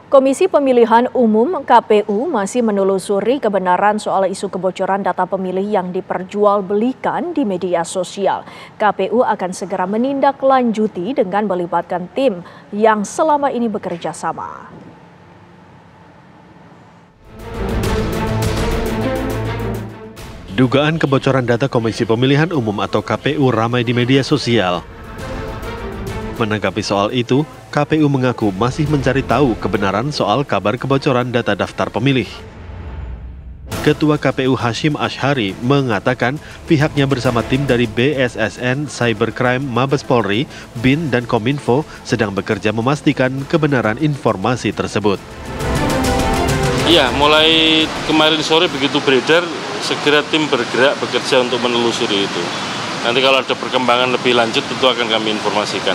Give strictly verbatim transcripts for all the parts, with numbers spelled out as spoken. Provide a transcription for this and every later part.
Komisi Pemilihan Umum K P U masih menelusuri kebenaran soal isu kebocoran data pemilih yang diperjualbelikan di media sosial. K P U akan segera menindaklanjuti dengan melibatkan tim yang selama ini bekerja sama. Dugaan kebocoran data Komisi Pemilihan Umum atau K P U ramai di media sosial. Menanggapi soal itu, K P U mengaku masih mencari tahu kebenaran soal kabar kebocoran data daftar pemilih. Ketua K P U Hashim Ashari mengatakan pihaknya bersama tim dari B S S N, Cybercrime, Mabes Polri, B I N, dan Kominfo sedang bekerja memastikan kebenaran informasi tersebut. Iya, mulai kemarin sore begitu beredar, segera tim bergerak bekerja untuk menelusuri itu. Nanti kalau ada perkembangan lebih lanjut tentu akan kami informasikan.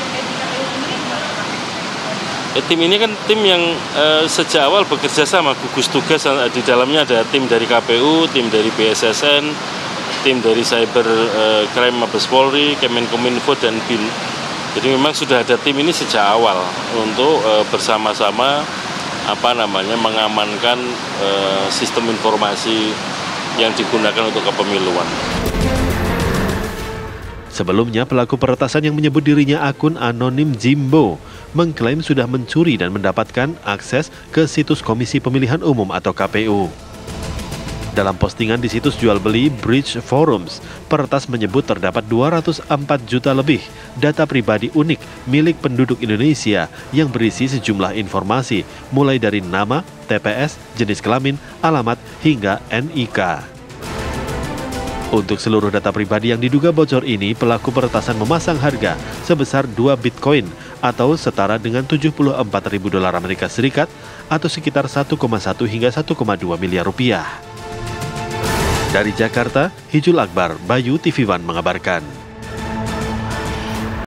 Eh, tim ini kan tim yang eh, sejak awal bekerja sama, gugus tugas, di dalamnya ada tim dari K P U, tim dari B S S N, tim dari Cybercrime, Mabes Polri, Kemenkominfo, dan B I N. Jadi memang sudah ada tim ini sejak awal untuk eh, bersama-sama apa namanya mengamankan eh, sistem informasi yang digunakan untuk kepemiluan. Sebelumnya, pelaku peretasan yang menyebut dirinya akun anonim Jimbo mengklaim sudah mencuri dan mendapatkan akses ke situs Komisi Pemilihan Umum atau K P U. Dalam postingan di situs jual beli Bridge Forums, peretas menyebut terdapat dua ratus empat juta lebih data pribadi unik milik penduduk Indonesia yang berisi sejumlah informasi, mulai dari nama, T P S, jenis kelamin, alamat, hingga N I K. Untuk seluruh data pribadi yang diduga bocor ini, pelaku peretasan memasang harga sebesar dua Bitcoin atau setara dengan tujuh puluh empat ribu dolar Amerika Serikat atau sekitar satu koma satu hingga satu koma dua miliar rupiah. Dari Jakarta, Hijul Akbar, Bayu T V One mengabarkan.